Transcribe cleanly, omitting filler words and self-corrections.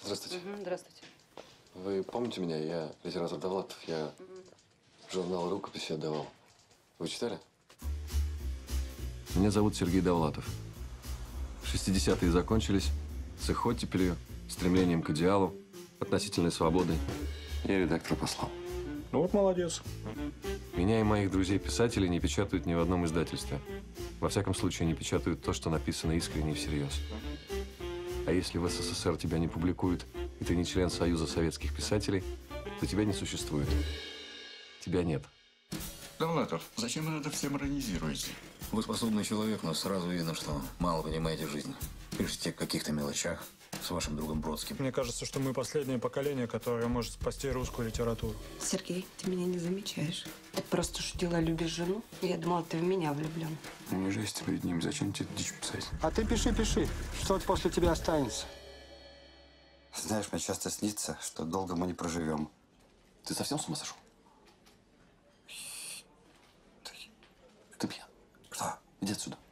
Здравствуйте. Здравствуйте. Вы помните меня? Я литератор Довлатов. Я журнал «Рукописи» отдавал. Вы читали? Меня зовут Сергей Довлатов. 60-е закончились с их оттепелью, стремлением к идеалу, относительной свободой. Я редактора послал. Ну вот молодец. Меня и моих друзей-писателей не печатают ни в одном издательстве. Во всяком случае, не печатают то, что написано искренне и всерьез. А если в СССР тебя не публикуют, и ты не член Союза советских писателей, то тебя не существует. Тебя нет. Довлатов, зачем вы это всем иронизируете? Вы способный человек, но сразу видно, что мало понимаете жизнь. Пишите о каких-то мелочах с вашим другом Бродским. Мне кажется, что мы последнее поколение, которое может спасти русскую литературу. Сергей, ты меня не замечаешь. Ты просто шутила, любишь жену? Я думала, ты в меня влюблен. Не жесть перед ним, зачем тебе дичь писать? А ты пиши, что-то после тебя останется. Знаешь, мне часто снится, что долго мы не проживем. Ты совсем с ума сошел? Ты пьян. Что? Иди отсюда.